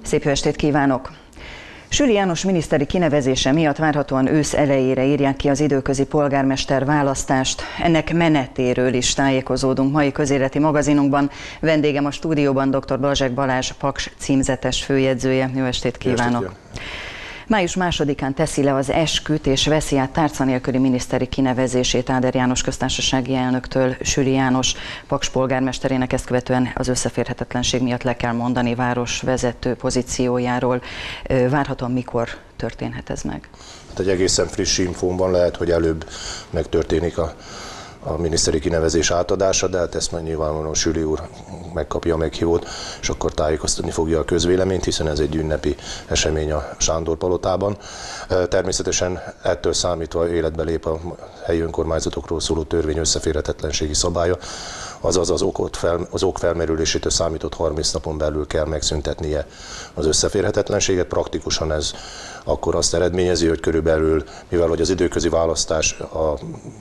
Szép jó estét kívánok! Süli János miniszteri kinevezése miatt várhatóan ősz elejére írják ki az időközi polgármester választást. Ennek menetéről is tájékozódunk mai közéleti magazinunkban. Vendégem a stúdióban dr. Blazsek Balázs, Paks címzetes főjegyzője. Jó estét kívánok! Május 2-án teszi le az esküt és veszi át tárca nélküli miniszteri kinevezését Áder János köztársasági elnöktől Süli János Paks polgármesterének. Ezt követően az összeférhetetlenség miatt le kell mondani városvezető pozíciójáról. Várhatóan mikor történhet ez meg? Hát egy egészen friss infón van, lehet, hogy előbb megtörténik a miniszteri kinevezés átadása, de hát ezt majd nyilvánvalóan Süli úr megkapja a meghívót, és akkor tájékoztatni fogja a közvéleményt, hiszen ez egy ünnepi esemény a Sándor palotában. Természetesen ettől számítva életbe lép a helyi önkormányzatokról szóló törvény összeférhetetlenségi szabálya, azaz az ok felmerülésétől számított 30 napon belül kell megszüntetnie az összeférhetetlenséget. Praktikusan ez akkor azt eredményezi, hogy körülbelül, mivel hogy az időközi választás a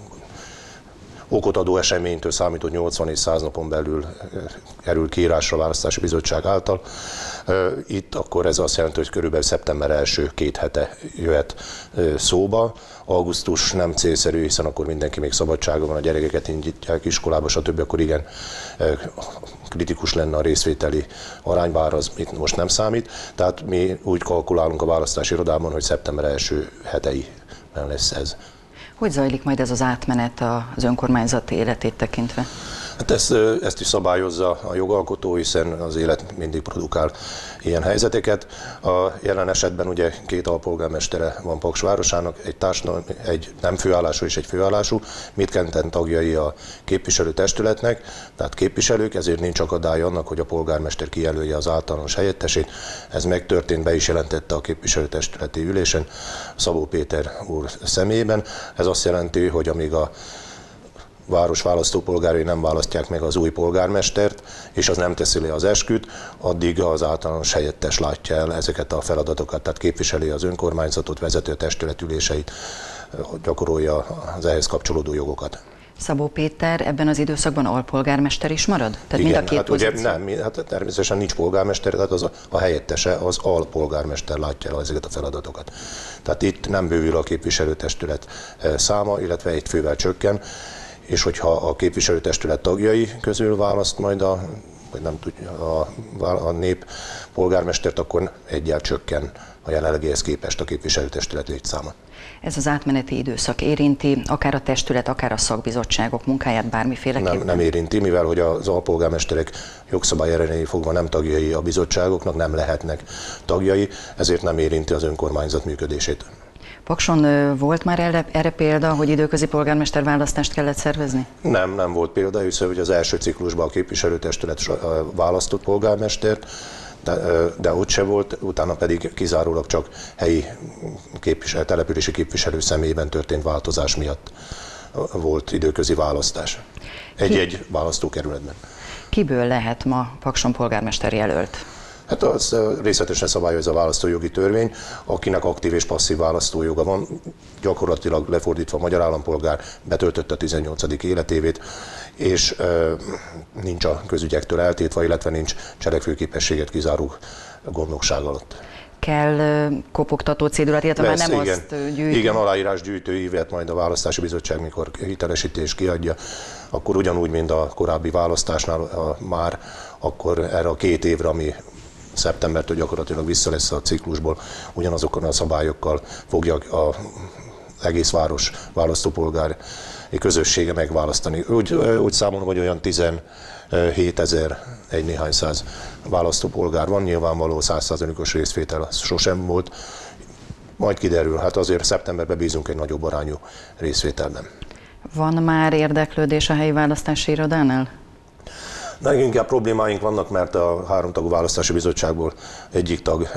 okot adó eseménytől számított 80 és 100 napon belül kerül kiírásra a választási bizottság által. Itt akkor ez azt jelenti, hogy körülbelül szeptember első 2 hete jöhet szóba. Augusztus nem célszerű, hiszen akkor mindenki még szabadsága van, a gyerekeket indítják iskolába, stb. Akkor igen, kritikus lenne a részvételi arány, bár az itt most nem számít. Tehát mi úgy kalkulálunk a választási irodában, hogy szeptember első heteiben lesz ez. Hogy zajlik majd ez az átmenet az önkormányzat életét tekintve? Hát ezt is szabályozza a jogalkotó, hiszen az élet mindig produkál ilyen helyzeteket. A jelen esetben ugye 2 alpolgármestere van Paks városának, egy nem főállású és egy főállású, mindketten tagjai a képviselőtestületnek, tehát képviselők, ezért nincs akadály annak, hogy a polgármester kijelölje az általános helyettesét. Ez megtörtént, be is jelentette a képviselőtestületi ülésen Szabó Péter úr személyében. Ez azt jelenti, hogy amíg a város választópolgárai nem választják meg az új polgármestert, és az nem teszi le az esküt, addig az általános helyettes látja el ezeket a feladatokat, tehát képviseli az önkormányzatot, vezető testület üléseit, gyakorolja az ehhez kapcsolódó jogokat. Szabó Péter ebben az időszakban alpolgármester is marad? Tehát igen, mind a két hát ugye nem, hát természetesen nincs polgármester, tehát a helyettese, az alpolgármester látja el ezeket a feladatokat. Tehát itt nem bővül a képviselőtestület száma, illetve egy fővel csökken, és hogyha a képviselőtestület tagjai közül választ majd a nép polgármestert, akkor egyel csökken a jelenlegihez képest a képviselőtestület létszáma. Ez az átmeneti időszak érinti akár a testület, akár a szakbizottságok munkáját bármiféleképpen? Nem érinti, mivel hogy az alpolgármesterek jogszabály erejénél fogva nem tagjai a bizottságoknak, nem lehetnek tagjai, ezért nem érinti az önkormányzat működését. Pakson volt már erre példa, hogy időközi polgármester választást kellett szervezni? Nem volt példa, hiszen hogy az első ciklusban a képviselőtestület választott polgármestert, de ott se volt, utána pedig kizárólag csak helyi települési képviselő személyében történt változás miatt volt időközi választás. Egy választókerületben. Kiből lehet ma Pakson polgármester jelölt? Hát az részletesen szabályozza a választójogi törvény, akinek aktív és passzív választójoga van, gyakorlatilag lefordítva magyar állampolgár betöltötte a 18. életévét, és nincs a közügyektől eltétve, illetve nincs cselekvőképességet kizáró gondnokság alatt. Kell kopogtató cédulát, illetve már nem igen, azt gyűjteni? Igen, aláírásgyűjtő ívet majd a választási bizottság, mikor hitelesítés kiadja, akkor ugyanúgy, mint a korábbi választásnál már, akkor erre a 2 évre, ami szeptembertől gyakorlatilag vissza lesz a ciklusból, ugyanazokon a szabályokkal fogja az egész város választópolgári közössége megválasztani. Úgy számolom, hogy olyan 17 000 egy néhány száz választópolgár van, nyilvánvaló 100%-os részvétel az sosem volt. Majd kiderül, hát azért szeptemberben bízunk egy nagyobb arányú részvételben. Van már érdeklődés a helyi választási irodánál? Inkább problémáink vannak, mert a 3 tagú választási bizottságból egyik tag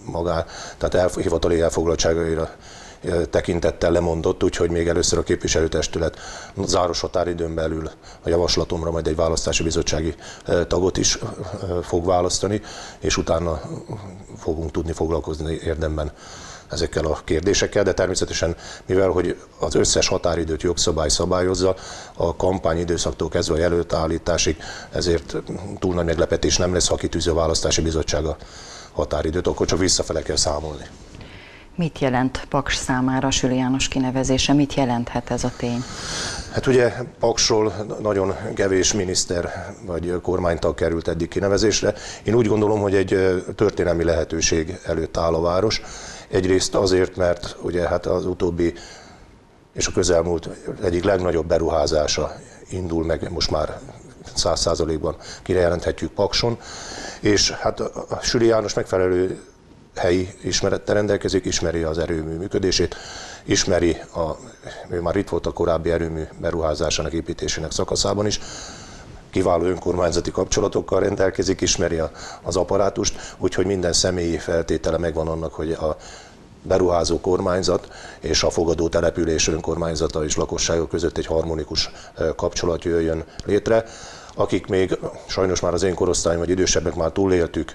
tehát hivatali elfoglaltságaira tekintettel lemondott, úgyhogy még először a képviselőtestület záros határidőn belül a javaslatomra majd egy választási bizottsági tagot is fog választani, és utána fogunk tudni foglalkozni érdemben ezekkel a kérdésekkel, de természetesen, mivel hogy az összes határidőt jogszabály szabályozza, a kampányidőszaktól kezdve a jelöltállításig, ezért túl nagy meglepetés nem lesz, ha kitűzi a választási bizottság határidőt, akkor csak visszafele kell számolni. Mit jelent Paks számára Süli János kinevezése? Mit jelenthet ez a tény? Hát ugye Paksról nagyon kevés miniszter vagy kormánytag került eddig kinevezésre. Én úgy gondolom, hogy egy történelmi lehetőség előtt áll a város. Egyrészt azért, mert ugye hát az utóbbi és a közelmúlt egyik legnagyobb beruházása indul meg, most már 100%-ban kijelenthetjük Pakson, és hát a Süli János megfelelő helyi ismerettel rendelkezik, ismeri az erőmű működését, ismeri, ő már itt volt a korábbi erőmű beruházásának, építésének szakaszában is, kiváló önkormányzati kapcsolatokkal rendelkezik, ismeri az apparátust, úgyhogy minden személyi feltétele megvan annak, hogy a beruházó kormányzat és a fogadó település önkormányzata és lakossága között egy harmonikus kapcsolat jöjjön létre. Akik még sajnos már az én korosztályom vagy idősebbek már túléltük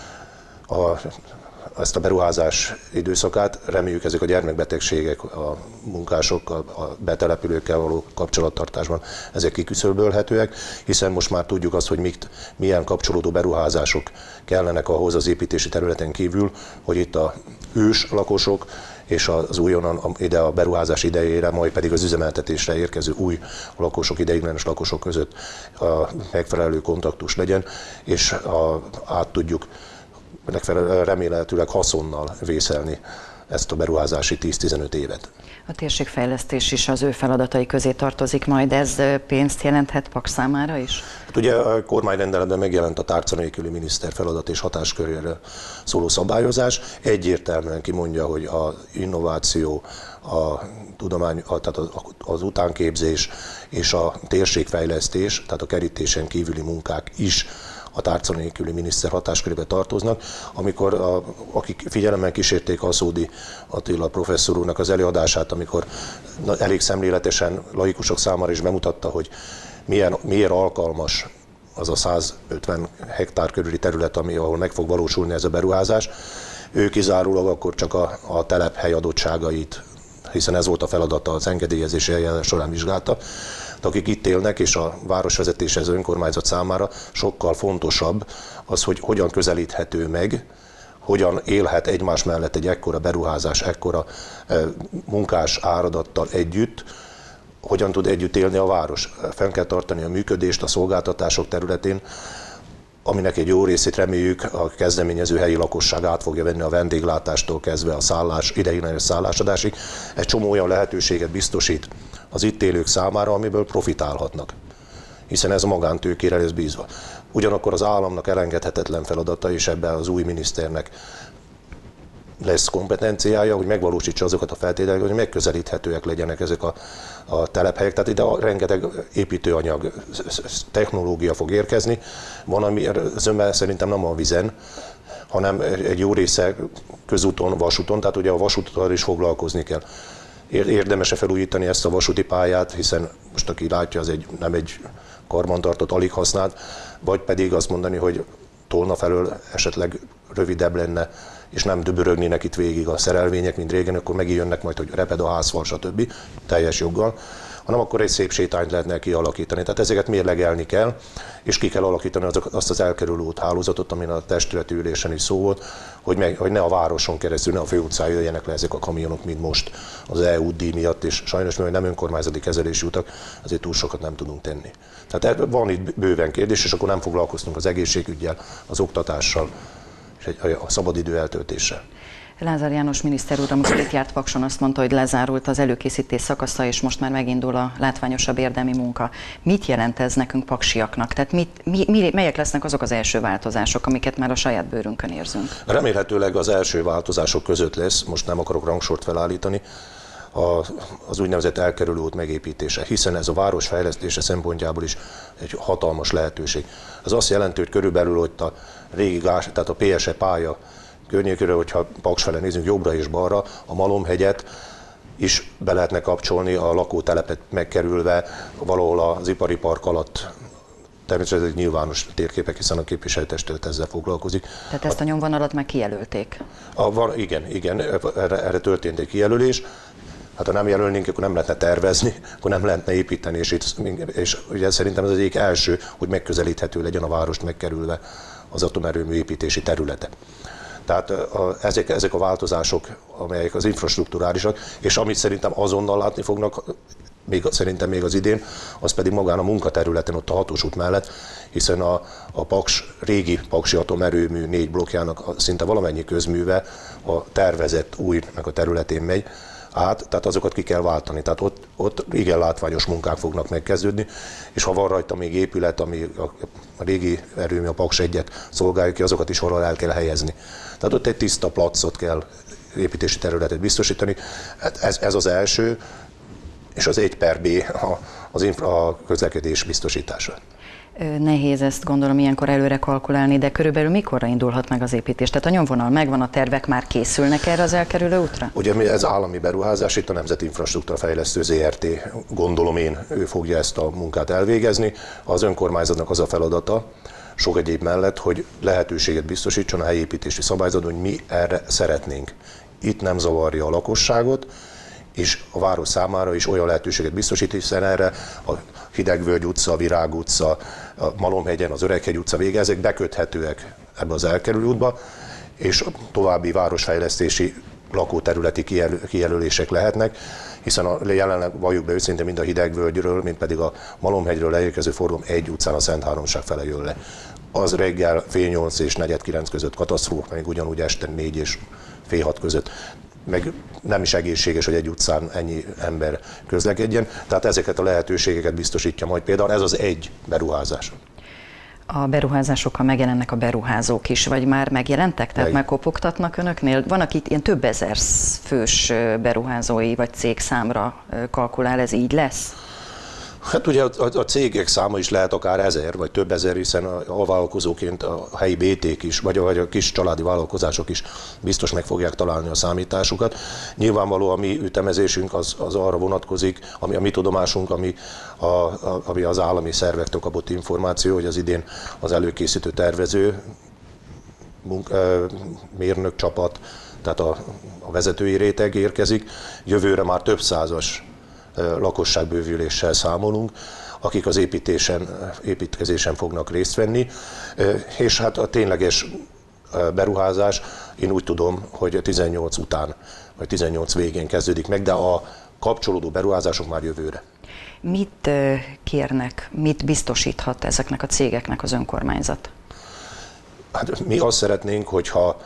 ezt a beruházás időszakát, reméljük ezek a gyermekbetegségek, a munkásokkal, a betelepülőkkel való kapcsolattartásban ezek kiküszöbölhetőek, hiszen most már tudjuk azt, hogy milyen kapcsolódó beruházások kellenek ahhoz az építési területen kívül, hogy itt a ős lakosok és az újonnan ide a beruházás idejére, majd pedig az üzemeltetésre érkező új lakosok, ideiglenes lakosok között a megfelelő kontaktus legyen, és át tudjuk remélhetőleg haszonnal vészelni ezt a beruházási 10-15 évet. A térségfejlesztés is az ő feladatai közé tartozik majd, ez pénzt jelenthet Paks számára is? Hát ugye a kormányrendeletben megjelent a tárca nélküli miniszter feladat és hatásköréről szóló szabályozás. Egyértelműen kimondja, hogy az innováció, a tudomány, tehát az utánképzés és a térségfejlesztés, tehát a kerítésen kívüli munkák is a tárca nélküli miniszter hatáskörébe tartoznak. Amikor akik figyelemmel kísérték Aszódi Attila professzor úrnak az előadását, amikor elég szemléletesen laikusok számára is bemutatta, hogy miért alkalmas az a 150 hektár körüli terület, ahol meg fog valósulni ez a beruházás, ő kizárólag akkor csak a telephely adottságait, hiszen ez volt a feladata, az engedélyezési eljárás során vizsgálta, akik itt élnek, és a városvezetés, az önkormányzat számára sokkal fontosabb az, hogy hogyan közelíthető meg, hogyan élhet egymás mellett egy ekkora beruházás, ekkora munkás áradattal együtt, hogyan tud együtt élni a város. Fenn kell tartani a működést a szolgáltatások területén, aminek egy jó részét reméljük a kezdeményező helyi lakosság át fogja venni a vendéglátástól kezdve a ideiglenes szállásadásig. Egy csomó olyan lehetőséget biztosít az itt élők számára, amiből profitálhatnak, hiszen ez a magántőkére lesz bízva. Ugyanakkor az államnak elengedhetetlen feladata, és ebben az új miniszternek lesz kompetenciája, hogy megvalósítsa azokat a feltételeket, hogy megközelíthetőek legyenek ezek a telephelyek. Tehát ide rengeteg építőanyag, technológia fog érkezni. Van, ami zömmel szerintem nem a vízen, hanem egy jó része közúton, vasúton, tehát ugye a vasúttal is foglalkozni kell. Érdemes-e felújítani ezt a vasúti pályát, hiszen most aki látja, az nem egy karbantartott, alig használt, vagy pedig azt mondani, hogy Tolna felől esetleg rövidebb lenne, és nem dübörögnének itt végig a szerelvények, mint régen, akkor megint jönnek majd, hogy reped a házfal, stb. Teljes joggal, hanem akkor egy szép sétányt lehetne kialakítani. Tehát ezeket mérlegelni kell, és ki kell alakítani azt az elkerülő úthálózatot, amin a testületi ülésen is szó volt, hogy ne a városon keresztül, ne a főutcán jöjjenek le ezek a kamionok, mint most az EU díj miatt, és sajnos, mivel nem önkormányzati kezelésű utak, azért túl sokat nem tudunk tenni. Tehát van itt bőven kérdés, és akkor nem foglalkoztunk az egészségüggyel, az oktatással, és a szabadidő eltöltéssel. Lázár János miniszter úr, amikor itt járt Pakson, azt mondta, hogy lezárult az előkészítés szakasza, és most már megindul a látványosabb érdemi munka. Mit jelent ez nekünk paksiaknak? Tehát melyek lesznek azok az első változások, amiket már a saját bőrünkön érzünk? Remélhetőleg az első változások között lesz, most nem akarok rangsort felállítani, az úgynevezett elkerülő út megépítése, hiszen ez a város fejlesztése szempontjából is egy hatalmas lehetőség. Ez azt jelenti, hogy körülbelül ott a régi tehát a PSE pálya környékről, hogyha Paks fele nézünk jobbra és balra, a Malomhegyet is be lehetne kapcsolni, a lakótelepet megkerülve valahol az ipari park alatt. Természetesen egy nyilvános térképek, hiszen a képviselőtestület ezzel foglalkozik. Tehát ezt a nyomvonalat már kijelölték? Igen, erre történt egy kijelölés. Hát ha nem jelölnénk, akkor nem lehetne tervezni, akkor nem lehetne építeni, és ugye szerintem ez az egyik első, hogy megközelíthető legyen a várost megkerülve az atomerőmű építési területe. Tehát ezek a változások, amelyek az infrastrukturálisak, és amit szerintem azonnal látni fognak, szerintem még az idén, az pedig magán a munkaterületen, ott a hatos út mellett, hiszen a régi Paksi atomerőmű 4 blokkjának szinte valamennyi közműve a tervezett újnak a területén megy át, tehát azokat ki kell váltani. Tehát ott igen látványos munkák fognak megkezdődni, és ha van rajta még épület, ami a régi erőmű, a Paks 1-et szolgálja ki, azokat is valahol el kell helyezni. Tehát ott egy tiszta placot kell, építési területet biztosítani. Ez az első, és az 1/B a közlekedés biztosítása. Nehéz ezt gondolom ilyenkor előre kalkulálni, de körülbelül mikorra indulhat meg az építés? Tehát a nyomvonal megvan, a tervek már készülnek erre az elkerülő útra? Ugye ez állami beruházás, itt a Nemzeti Infrastruktúra Fejlesztő ZRT, gondolom én, ő fogja ezt a munkát elvégezni. Az önkormányzatnak az a feladata, sok egyéb mellett, hogy lehetőséget biztosítson a helyi építési szabályzatban, hogy mi erre szeretnénk. Itt nem zavarja a lakosságot, és a város számára is olyan lehetőséget biztosít, hiszen erre a Hidegvölgy utca, a Virág utca, a Malomhegyen, az Öreghegy utca vége, ezek beköthetőek ebbe az elkerülő útba, és további városfejlesztési lakóterületi kijelölések lehetnek, hiszen jelenleg valljuk be őszintén mind a Hidegvölgyről, mind pedig a Malomhegyről leérkező forgalom egy utcán a Szent Háromság fele jön le. Az reggel fél 8 és 4:45 között katasztrófa, még ugyanúgy este 4 és fél 6 között. Meg nem is egészséges, hogy egy utcán ennyi ember közlekedjen, tehát ezeket a lehetőségeket biztosítja majd például ez az egy beruházás. A beruházásokkal megjelennek a beruházók is, vagy már megjelentek? Tehát már kopogtatnak önöknél? Van, aki ilyen több ezer fős beruházói vagy cégszámra kalkulál, ez így lesz? Hát ugye a cégek száma is lehet akár 1000 vagy több ezer, hiszen a vállalkozóként a helyi BT-k is, vagy a kis családi vállalkozások is biztos meg fogják találni a számításukat. Nyilvánvaló a mi ütemezésünk az arra vonatkozik, ami a mi tudomásunk, ami az állami szervektől kapott információ, hogy az idén az előkészítő tervező, mérnök csapat, tehát a vezetői réteg érkezik. Jövőre már több százas lakosságbővüléssel számolunk, akik az építkezésen fognak részt venni, és hát a tényleges beruházás, én úgy tudom, hogy 18 után, vagy 18 végén kezdődik meg, de a kapcsolódó beruházások már jövőre. Mit kérnek, mit biztosíthat ezeknek a cégeknek az önkormányzat? Hát mi azt szeretnénk, hogyha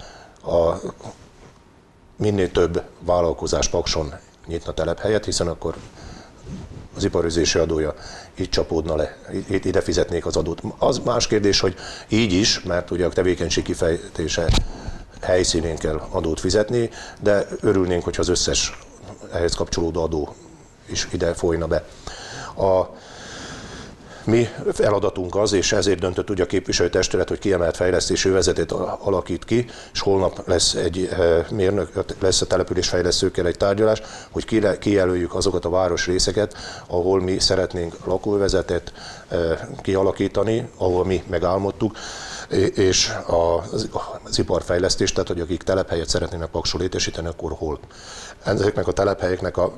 minél több vállalkozás Pakson nyitna telephelyet, hiszen akkor az iparőzési adója itt csapódna le, ide fizetnék az adót. Az más kérdés, hogy így is, mert ugye a tevékenység kifejtése helyszínén kell adót fizetni, de örülnénk, hogyha az összes ehhez kapcsolódó adó is ide folyna be. A mi feladatunk az, és ezért döntött ugye a képviselőtestület, hogy kiemelt fejlesztési övezetet alakít ki, és holnap lesz egy mérnök, lesz a településfejlesztőkkel egy tárgyalás, hogy kijelöljük azokat a városrészeket, ahol mi szeretnénk lakóövezetet kialakítani, ahol mi megálmodtuk, és az iparfejlesztést, tehát hogy akik telephelyet szeretnének Pakson létesíteni, akkor hol. Ezeknek a telephelyeknek a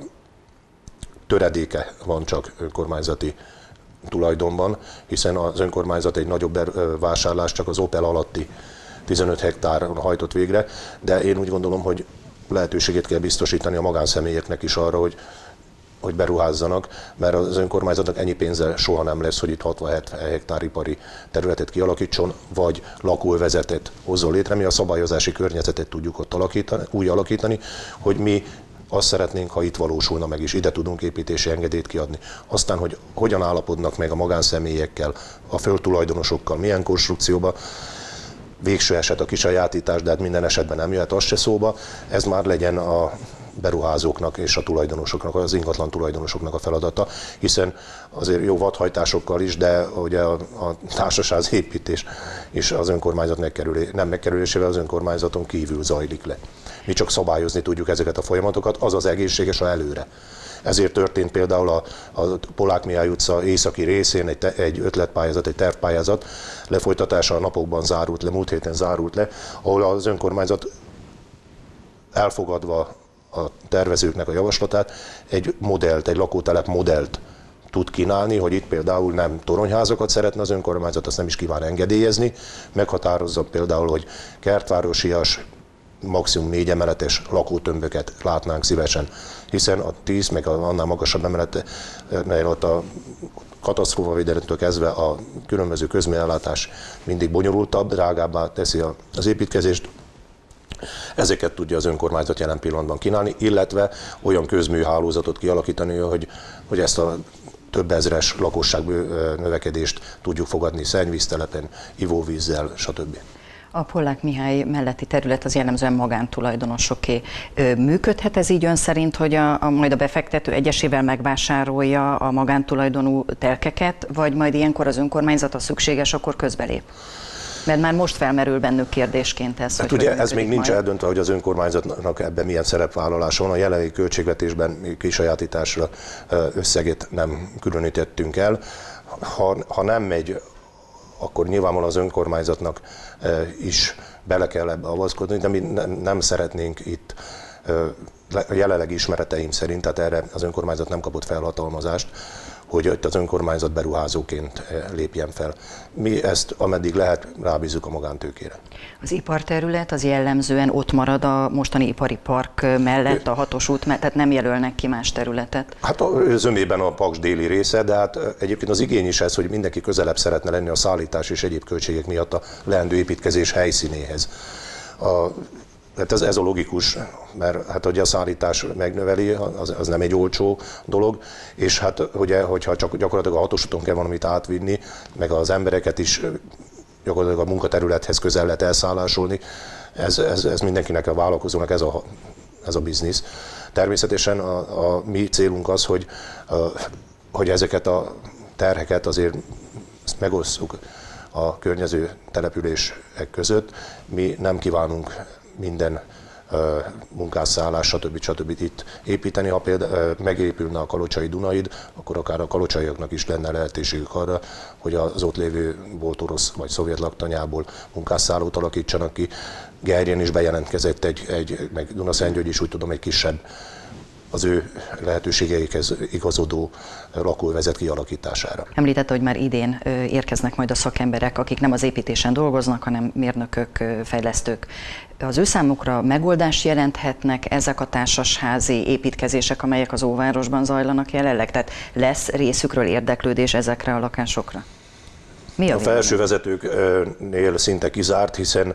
töredéke van csak önkormányzati tulajdonban, hiszen az önkormányzat egy nagyobb vásárlást csak az Opel alatti 15 hektáron hajtott végre, de én úgy gondolom, hogy lehetőséget kell biztosítani a magánszemélyeknek is arra, hogy beruházzanak, mert az önkormányzatnak ennyi pénze soha nem lesz, hogy itt 60-70 hektár ipari területet kialakítson, vagy lakóövezetet hozzon létre. Mi a szabályozási környezetet tudjuk ott úgy alakítani, hogy mi azt szeretnénk, ha itt valósulna meg is, ide tudunk építési engedélyt kiadni. Aztán, hogy hogyan állapodnak meg a magánszemélyekkel, a földtulajdonosokkal, milyen konstrukcióba, végső eset a kisajátítás, de hát minden esetben nem jöhet az se szóba, ez már legyen a beruházóknak és a tulajdonosoknak, az ingatlan tulajdonosoknak a feladata, hiszen azért jó vadhajtásokkal is, de ugye a társasház építés és az önkormányzat nem megkerülésével az önkormányzaton kívül zajlik le. Mi csak szabályozni tudjuk ezeket a folyamatokat, az az egészséges, ha előre. Ezért történt például a Polák Mihály utca északi részén egy ötletpályázat, egy tervpályázat lefolytatása a napokban zárult le, múlt héten zárult le, ahol az önkormányzat elfogadva a tervezőknek a javaslatát egy lakótelep modellt tud kínálni, hogy itt például nem toronyházakat szeretne az önkormányzat, azt nem is kíván engedélyezni, meghatározza például, hogy kertvárosias, maximum 4 emeletes lakótömböket látnánk szívesen, hiszen a 10 meg annál magasabb emelet, mert ott a katasztrófavédelemtől kezdve a különböző közműellátás mindig bonyolultabb, drágábbá teszi az építkezést. Ezeket tudja az önkormányzat jelen pillanatban kínálni, illetve olyan közműhálózatot kialakítani, hogy ezt a több ezres lakosság növekedést tudjuk fogadni szennyvíztelepen, ivóvízzel, stb. A Pollák Mihály melletti terület az jellemzően magántulajdonosoké. Működhet ez így ön szerint, hogy majd a befektető egyesével megvásárolja a magántulajdonú telkeket, vagy majd ilyenkor az önkormányzat, ha szükséges, akkor közbelép? Mert már most felmerül bennük kérdésként ez, hát ugye ez még nincs eldöntve, hogy az önkormányzatnak ebben milyen szerepvállalása van. A jelenlegi költségvetésben kisajátításra összeget nem különítettünk el. Ha nem megy, akkor nyilvánvalóan az önkormányzatnak is bele kell ebbe avatkozni, de mi nem szeretnénk itt a jelenlegi ismereteim szerint, tehát erre az önkormányzat nem kapott felhatalmazást, hogy itt az önkormányzat beruházóként lépjen fel. Mi ezt, ameddig lehet, rábízzuk a magántőkére. Az iparterület az jellemzően ott marad a mostani ipari park mellett, a 6-os út mellett, tehát nem jelölnek ki más területet? Hát zömében a Paks déli része, de hát egyébként az igény is ez, hogy mindenki közelebb szeretne lenni a szállítás és egyéb költségek miatt a leendő építkezés helyszínéhez. Hát ez a logikus, mert hát ugye a szállítás megnöveli, az nem egy olcsó dolog, és hát ugye, hogyha csak gyakorlatilag a 6-os úton kell valamit átvinni, meg az embereket is gyakorlatilag a munkaterülethez közel lehet elszállásolni, ez mindenkinek, a vállalkozónak ez a biznisz. Természetesen a mi célunk az, hogy ezeket a terheket azért megosszuk a környező települések között. Mi nem kívánunk minden munkásszállás, stb. Itt építeni. Ha például megépülne a kalocsai Dunaid, akkor akár a kalocsaiaknak is lenne lehetőségük arra, hogy az ott lévő volt orosz vagy szovjet laktanyából munkásszállót alakítsanak ki. Gerjen is bejelentkezett meg Dunaszentgyörgy is, úgy tudom, egy kisebb, az ő lehetőségeikhez igazodó lakóövezet kialakítására. Említette, hogy már idén érkeznek majd a szakemberek, akik nem az építésen dolgoznak, hanem mérnökök, fejlesztők. Az ő számukra megoldást jelenthetnek ezek a társasházi építkezések, amelyek az óvárosban zajlanak jelenleg? Tehát lesz részükről érdeklődés ezekre a lakásokra? Mi a felső vezetőknél szinte kizárt, hiszen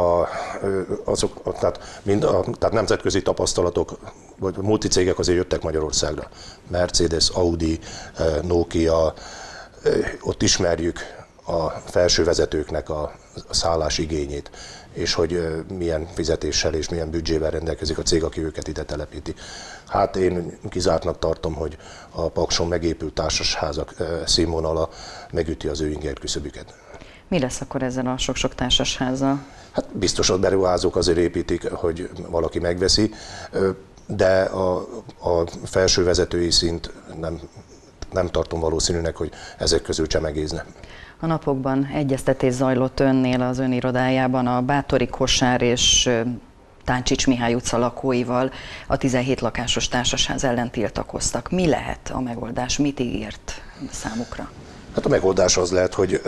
tehát nemzetközi tapasztalatok, vagy multicégek azért jöttek Magyarországra. Mercedes, Audi, Nokia, ott ismerjük a felső vezetőknek a szállás igényét, és hogy milyen fizetéssel és milyen büdzsével rendelkezik a cég, aki őket ide telepíti. Hát én kizártnak tartom, hogy a Pakson megépült társasházak színvonala megüti az ő inger küszöbüket. Mi lesz akkor ezzel a sok-sok társasházzal? Hát biztos a beruházók azért építik, hogy valaki megveszi, de a felső vezetői szint nem tartom valószínűnek, hogy ezek közül csemegézne. A napokban egyeztetés zajlott önnél az ön irodájában a Bátori Kosár és Táncsics Mihály utca lakóival, a 17 lakásos társasház ellen tiltakoztak. Mi lehet a megoldás? Mit ígért számukra? Hát a megoldás az lehet, hogy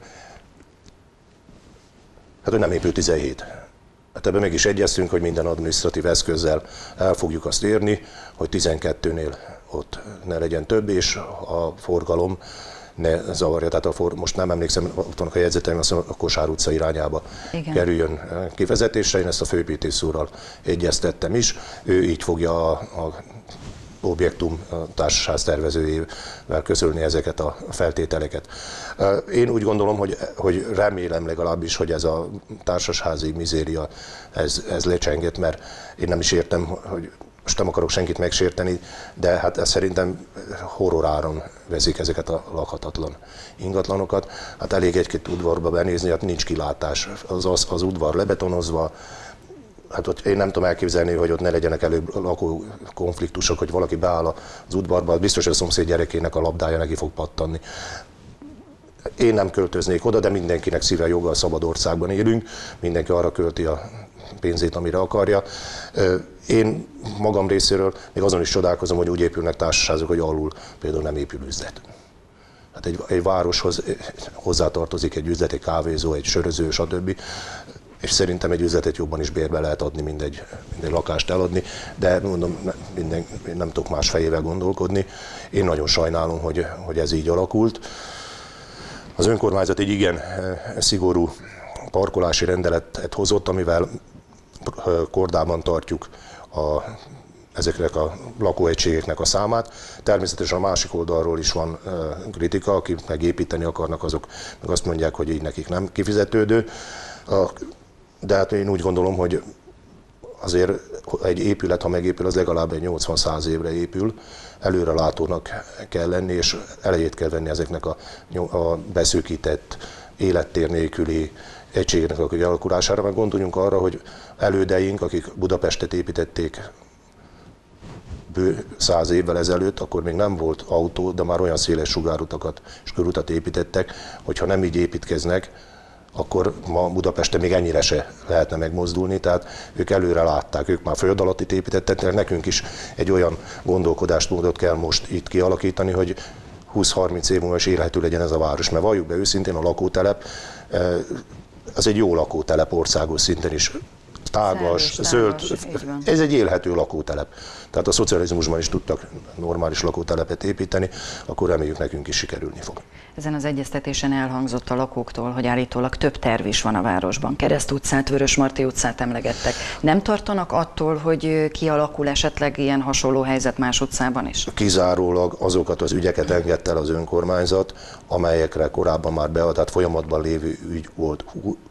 nem épül 17. Hát ebben meg is egyeztünk, hogy minden adminisztratív eszközzel el fogjuk azt érni, hogy 12-nél ott ne legyen több, és a forgalom ne zavarja. Tehát most nem emlékszem, ott vannak a jegyzeteim, azt mondom, a Kosár utca irányába kerüljön kivezetésre. Én ezt a főépítész úrral egyeztettem is. Ő így fogja a objektum társasház tervezőjével közölni ezeket a feltételeket. Én úgy gondolom, hogy remélem legalábbis, hogy ez a társasházi mizéria ez lecsengett, mert én nem is értem, hogy most nem akarok senkit megsérteni, de hát ez szerintem horroráron veszik ezeket a lakhatatlan ingatlanokat. Hát elég egy-két udvarba benézni, hát nincs kilátás. Az udvar lebetonozva, hát ott én nem tudom elképzelni, hogy ott ne legyenek előbb lakó konfliktusok, hogy valaki beáll az udvarba, biztos, hogy a szomszéd gyerekének a labdája neki fog pattanni. Én nem költöznék oda, de mindenkinek szíve joga, a szabad országban élünk, mindenki arra költi a pénzét, amire akarja. Én magam részéről még azon is csodálkozom, hogy úgy épülnek társaságok, hogy alul például nem épül üzlet. Hát egy városhoz hozzátartozik egy üzlet, egy kávézó, egy söröző, stb. És szerintem egy üzletet jobban is bérbe lehet adni, mint egy lakást eladni, de mondom, nem tudok más fejével gondolkodni. Én nagyon sajnálom, hogy ez így alakult. Az önkormányzat egy igen szigorú parkolási rendeletet hozott, amivel kordában tartjuk ezeknek a lakóegységeknek a számát. Természetesen a másik oldalról is van kritika, akik megépíteni akarnak, azok meg azt mondják, hogy így nekik nem kifizetődő. De hát én úgy gondolom, hogy azért egy épület, ha megépül, az legalább egy 80-100 évre épül, előrelátónak kell lenni, és elejét kell venni ezeknek a beszűkített, élettér nélküli egységeknek a kialakulására, meg gondoljunk arra, hogy elődeink, akik Budapestet építették bő 100 évvel ezelőtt, akkor még nem volt autó, de már olyan széles sugárutakat és körutat építettek, hogyha nem így építkeznek, akkor ma Budapesten még ennyire se lehetne megmozdulni, tehát ők előre látták, ők már föld alattit építettek, nekünk is egy olyan gondolkodásmódot kell most itt kialakítani, hogy 20-30 év múlva is élhető legyen ez a város, mert valljuk be őszintén, a lakótelep, az egy jó lakótelep országos szinten is, tágas, zöld, ez egy élhető lakótelep. Tehát a szocializmusban is tudtak normális lakótelepet építeni, akkor reméljük nekünk is sikerülni fog. Ezen az egyeztetésen elhangzott a lakóktól, hogy állítólag több terv is van a városban. Kereszt utcát, Vörösmarty utcát emlegettek. Nem tartanak attól, hogy kialakul esetleg ilyen hasonló helyzet más utcában is? Kizárólag azokat az ügyeket engedte el az önkormányzat, amelyekre korábban már tehát folyamatban lévő ügy volt.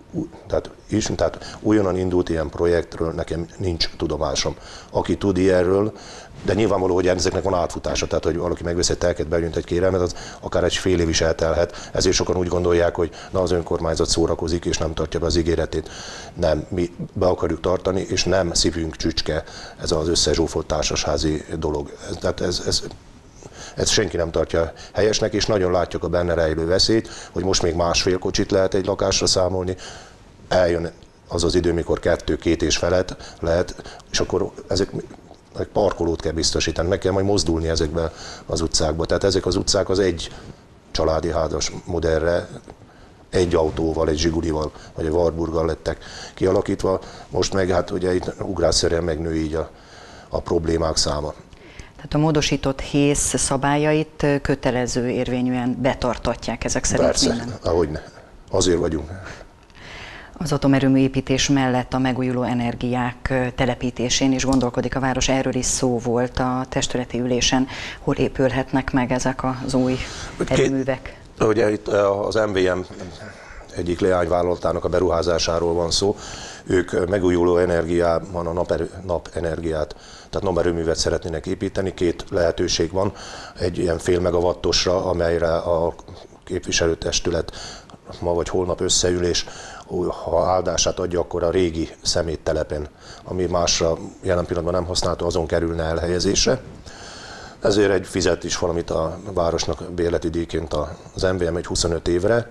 Tehát újonnan indult ilyen projektről nekem nincs tudomásom. Aki tud ilyenről, de nyilvánvaló, hogy ezeknek van átfutása, tehát hogy valaki megvesz egy telket, benyújt egy kérelmet, az akár egy fél év is eltelhet. Ezért sokan úgy gondolják, hogy na, az önkormányzat szórakozik és nem tartja be az ígéretét. Nem, mi be akarjuk tartani, és nem szívünk csücske ez az összezsúfolt társasházi dolog. Tehát ez senki nem tartja helyesnek, és nagyon látjuk a benne rejlő veszélyt, hogy most még másfél kocsit lehet egy lakásra számolni, eljön az az idő, mikor 2-2 és felett lehet, és akkor ezek parkolót kell biztosítani, meg kell majd mozdulni ezekbe az utcákba. Tehát ezek az utcák az egy családi házas modellre, egy autóval, egy Zsigulival, vagy egy Warburggal lettek kialakítva, most meg hát ugye itt ugrásszerűen megnő így a problémák száma. Tehát a módosított hész szabályait kötelező érvényűen betartatják ezek szerint? Persze, minden? ahogyne. Azért vagyunk. Az atomerőmű építés mellett a megújuló energiák telepítésén is gondolkodik a város, erről is szó volt a testületi ülésen. Hol épülhetnek meg ezek az új erőművek? Ugye itt az MVM egyik leányvállalatának a beruházásáról van szó. Ők megújuló energiában a napenergiát, tehát naperőművet szeretnének építeni. Két lehetőség van, egy ilyen fél megawattosra, amelyre a képviselőtestület ma vagy holnap összeül, és ha áldását adja, akkor a régi szeméttelepen, ami másra jelen pillanatban nem használható, azon kerülne elhelyezésre. Ezért fizet is valamit a városnak bérleti díjként az MVM egy 25 évre.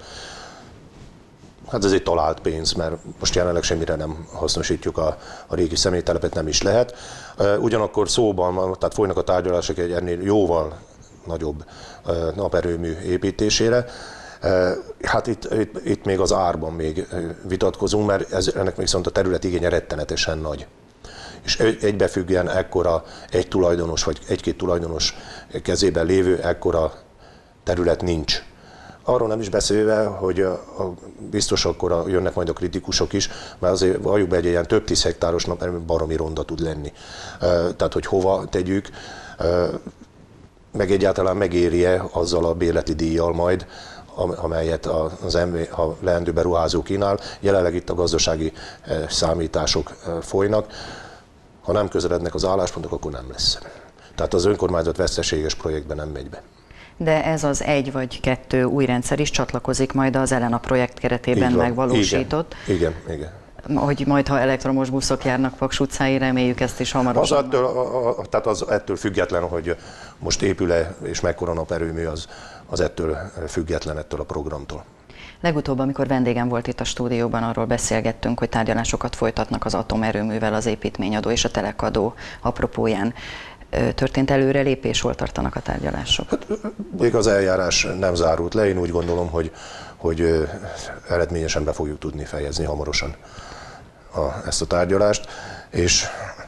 Hát ez egy talált pénz, mert most jelenleg semmire nem hasznosítjuk a régi személytelepet, nem is lehet. Ugyanakkor szóban, tehát folynak a tárgyalások egy ennél jóval nagyobb naperőmű építésére. Hát itt még az árban még vitatkozunk, mert ennek viszont a terület igénye rettenetesen nagy. És egybefüggően ekkora egy tulajdonos vagy egy-két tulajdonos kezében lévő ekkora terület nincs. Arról nem is beszélve, hogy biztos akkor jönnek majd a kritikusok is, mert azért valljuk be, egy ilyen több 10 hektáros naperőmű baromi ronda tud lenni. Tehát, hogy hova tegyük, meg egyáltalán megéri-e azzal a bérleti díjjal majd, amelyet a leendő beruházó kínál. Jelenleg itt a gazdasági számítások folynak. Ha nem közelednek az álláspontok, akkor nem lesz. Tehát az önkormányzat veszteséges projektben nem megy be. De ez az 1 vagy 2 új rendszer is csatlakozik majd az Elena projekt keretében megvalósított. Igen. Hogy majd, ha elektromos buszok járnak Paks utcáin, reméljük ezt is hamarosan. Tehát az ettől független, hogy most épül-e és mekkora naperőmű, az ettől független, ettől a programtól. Legutóbb, amikor vendégem volt itt a stúdióban, arról beszélgettünk, hogy tárgyalásokat folytatnak az atomerőművel, az építményadó és a telekadó apropóján. Történt előrelépés, hol tartanak a tárgyalások? Hát, még az eljárás nem zárult le, én úgy gondolom, hogy eredményesen be fogjuk tudni fejezni hamarosan ezt a tárgyalást, és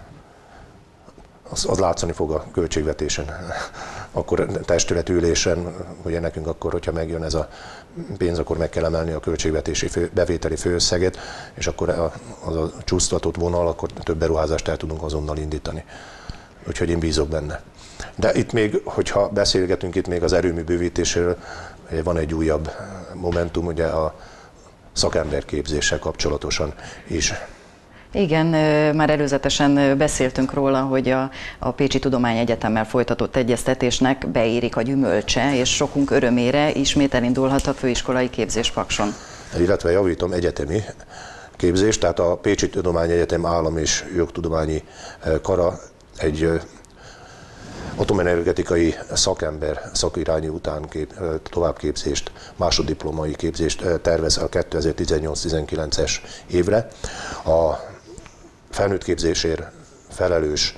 az látszani fog a költségvetésen. Akkor testületi ülésen, ugye nekünk akkor, hogyha megjön ez a pénz, akkor meg kell emelni a költségvetési bevételi főösszeget, és akkor az a csúsztatott vonal, akkor több beruházást el tudunk azonnal indítani. Úgyhogy én bízok benne. De itt még, hogyha beszélgetünk itt még az erőmű bővítéséről, van egy újabb momentum, ugye a szakemberképzéssel kapcsolatosan is. Igen, már előzetesen beszéltünk róla, hogy a Pécsi Tudományegyetemmel folytatott egyeztetésnek beérik a gyümölcse, és sokunk örömére ismét elindulhat a főiskolai képzés Pakson. Illetve javítom, egyetemi képzés, tehát a Pécsi Tudományegyetem Állam- és Jogtudományi Kara egy atomenergetikai szakember szakirányú továbbképzést, másoddiplomai képzést tervez a 2018-19-es évre. A felnőtt képzésért felelős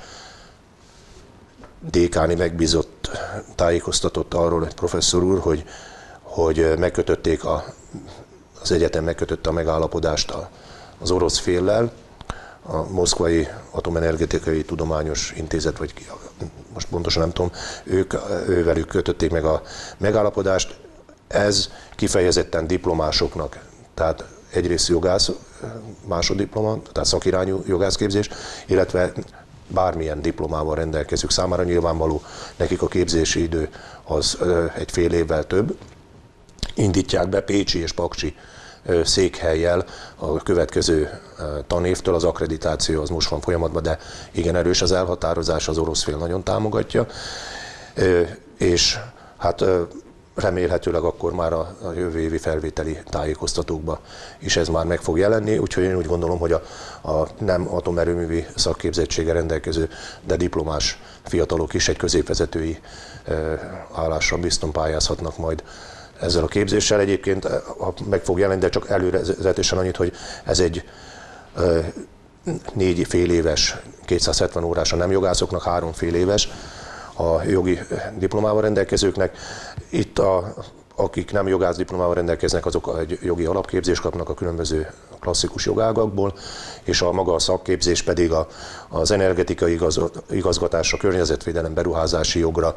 dékáni megbízott tájékoztatott arról egy professzor úr, hogy megkötötték az egyetem megkötötte a megállapodást az orosz féllel, a Moszkvai Atomenergetikai Tudományos Intézet, vagy most pontosan nem tudom, ővelük kötötték meg a megállapodást. Ez kifejezetten diplomásoknak, tehát egyrészt jogász másoddiploma, tehát szakirányú jogászképzés, illetve bármilyen diplomával rendelkezők számára nyilvánvaló, nekik a képzési idő az egy fél évvel több. Indítják be pécsi és paksi székhellyel a következő tanévtől, az akkreditáció az most van folyamatban, de igen erős az elhatározás, az orosz fél nagyon támogatja, és hát remélhetőleg akkor már a jövő évi felvételi tájékoztatókba is ez már meg fog jelenni, úgyhogy én úgy gondolom, hogy a nem atomerőművi szakképzettséggel rendelkező, de diplomás fiatalok is egy középvezetői állásra bizton pályázhatnak majd ezzel a képzéssel. Egyébként meg fog jelenni, de csak előzetesen annyit, hogy ez egy 4 fél éves, 270 órás a nem jogászoknak, 3 fél éves a jogi diplomával rendelkezőknek. Itt akik nem jogász diplomával rendelkeznek, azok egy jogi alapképzést kapnak a különböző klasszikus jogágakból, és a maga a szakképzés pedig az energetikai igazgatásra, környezetvédelem, beruházási jogra,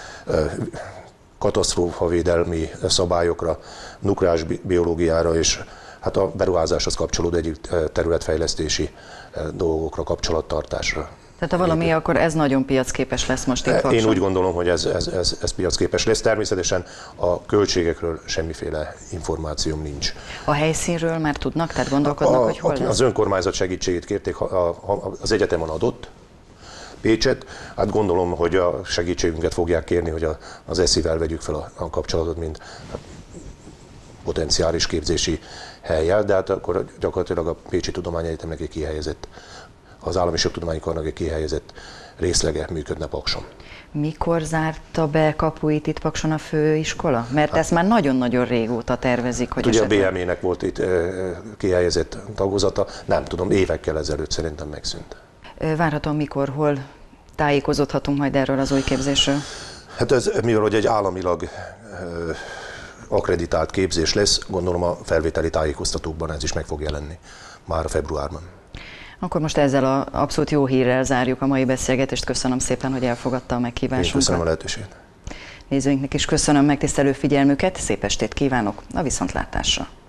katasztrófavédelmi szabályokra, nukleáris biológiára és hát a beruházáshoz kapcsolódó egyik területfejlesztési dolgokra, kapcsolattartásra. Tehát ha valami, akkor ez nagyon piacképes lesz most itt Pakson. Én úgy gondolom, hogy ez piacképes lesz. Természetesen a költségekről semmiféle információm nincs. A helyszínről már tudnak, tehát gondolkodnak, hogy hol lesz? Az önkormányzat segítségét kérték, az egyetemen adott Pécset. Hát gondolom, hogy a segítségünket fogják kérni, hogy az ESZI-vel vegyük fel a kapcsolatot, mint potenciális képzési hellyel, de hát akkor gyakorlatilag a Pécsi Tudományegyetemnek egy kihelyezett, az Állami és Jogtudományi Karnak egy kihelyezett részlege működne Pakson. Mikor zárta be kapuit itt Pakson a főiskola? Mert ezt már nagyon-nagyon régóta tervezik, hogy ugye a BME-nek volt itt kihelyezett tagozata, nem tudom, évekkel ezelőtt szerintem megszűnt. Várhatóan mikor, hol tájékozódhatunk majd erről az új képzésről? Hát ez, mivel hogy egy államilag akkreditált képzés lesz, gondolom a felvételi tájékoztatókban ez is meg fog jelenni már a februárban. Akkor most ezzel az abszolút jó hírrel zárjuk a mai beszélgetést. Köszönöm szépen, hogy elfogadta a meghívásunkat. Én köszönöm a lehetőséget. Nézőinknek is köszönöm megtisztelő figyelmüket, szép estét kívánok, a viszontlátásra!